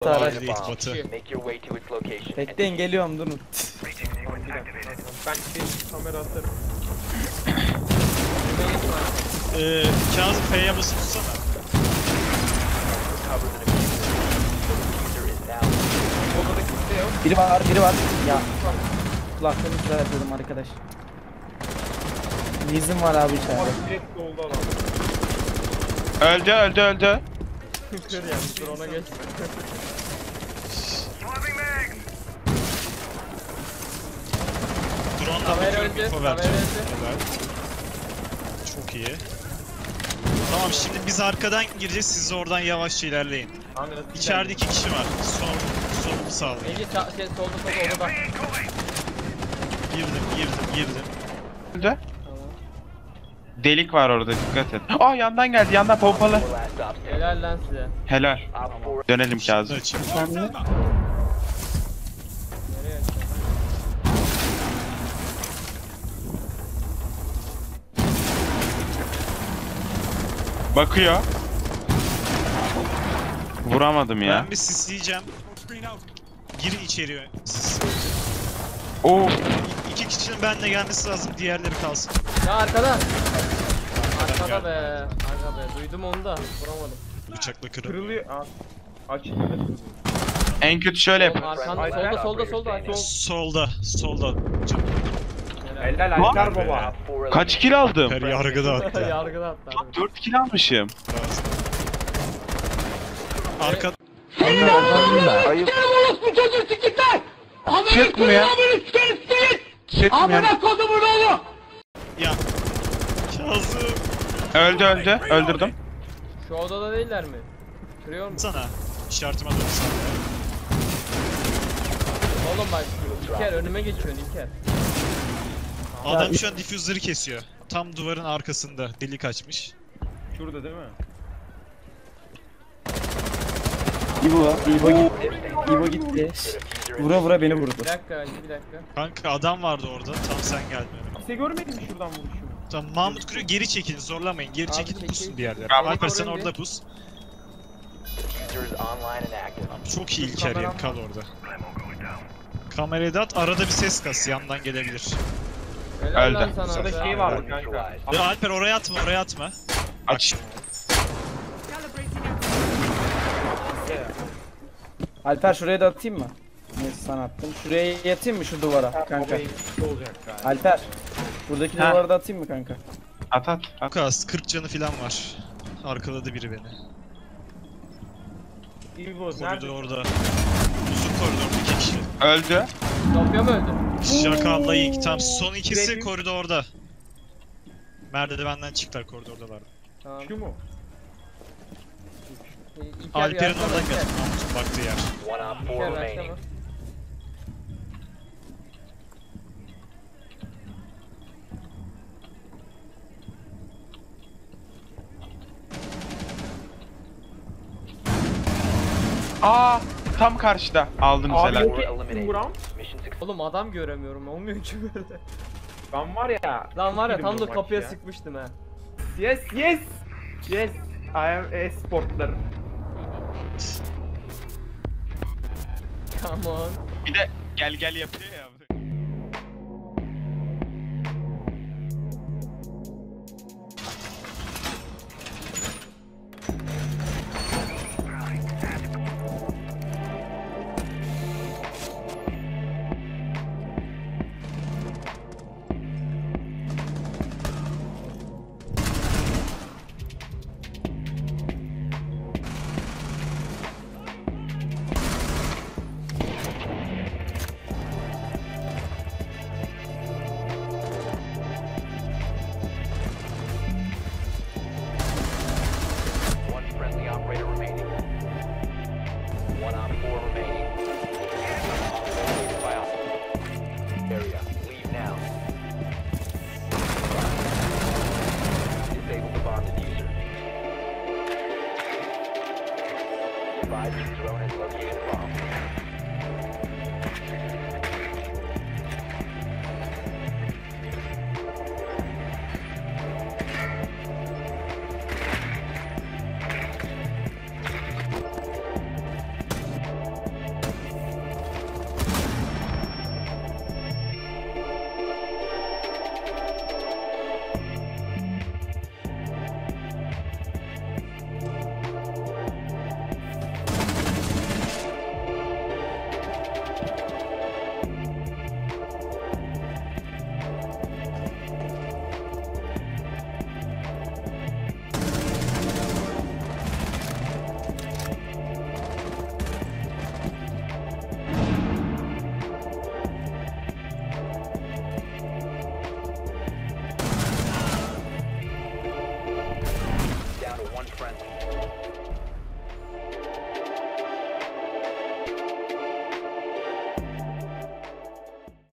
Araç. Batı. Bekleyin geliyorum durun. Ben bir kamera atarım. Kazım F'ye basıp tutsana. Odada kimse yok. Biri var. Ya. Kulaklarını sıra yapıyordum arkadaş. Bizim var abi içeride. Bak direkt doldu adam. Öldü. Kır yani dur ona geç. Drone'dan Kamera bakıyorum, önce, info kamera vereceğim. önce. Evet. Çok iyi. Tamam, şimdi biz arkadan gireceğiz, siz oradan yavaşça ilerleyin. İçeride 2 kişi var. Solunu sağlayın. Ece solda odada. Girdim. Öldü. Delik var orada, dikkat et. Aa, yandan geldi, yandan pompalı. Helal lan size. Helal. Dönelim Kazım. Açayım. Sen mi? Nereye? Bakıyor. Vuramadım ya. Ben bir sisleyeceğim. Girin içeriye. Oo. 2 kişinin benimle gelmesi lazım, diğerleri kalsın. Ya arkada. Arkada be. Arkada be. Duydum onu da. Vuramadım. Bıçakla kırın. Kırılıyor. Açıldı. En kötü şöyle yap. Arkanda solda. Solda. Helal Alper baba. Kaç kill aldım? Her yargıda attı. Yargıda attı abi. 4 kill almışım. Arka... Çıkmıyor. Çıkmıyor. Ya. Kazım. Öldü. Öldürdüm. Şu odada değiller mi? Kırıyor mu? Sana. İşaretime doğru sana. Oğlum bak. İlker önüme geçiyorsun İlker. Adam şu an diffuser'ı kesiyor. Tam duvarın arkasında. Delik açmış. Şurada değil mi? İbo gitti. Vura beni vurdu. Bir dakika. Kanka adam vardı orada. Tam sen geldin. Kimse görmedi mi şuradan vuruşu? Tamam, Mahmut kuruyor, geri çekilin, zorlamayın. Geri Abi çekilin, çekil. pusun bir yerlere. Tamam. Alper sen Koruyun orada bir. pus. Tamam, çok iyi İlker Kameram yani, kal orada. Kamerayı da at, arada bir ses kas, yandan gelebilir. Helal lan Öldü. sana. Sırada be. şey vardı kanka. Ya Alper oraya atma. Aç. Alper şuraya da atayım mı? Neyse sana attım. Şuraya yatayım mı şu duvara kanka? Alper. Buradaki Ha. duvara da atayım mı kanka? At. Çok az, 40 canı falan var. Arkaladı biri beni. Koridorda. Uzun koridorda 2 kişi. Öldü. Sofya mı öldü? Şaka ilk tam son ikisi koridorda. Merdivenden çıktılar, koridordalar. Tamam. Şu mu? İlker Alper'in yaksana, oradan İlker. geldi, Mahmut'un baktığı yer. İlker yaksana. Aa, tam karşıda. Aldınız Abi helal. yok ettim Buram. Oğlum adam göremiyorum, olmuyor ki böyle. Ben var ya. Lan var ya tam da bilmiyorum kapıya maç ya. sıkmıştım ha. Yes. I am e-sportler. Come on. Bir de gel yapıyor ya. One friendly operator remaining. One on 4 remaining.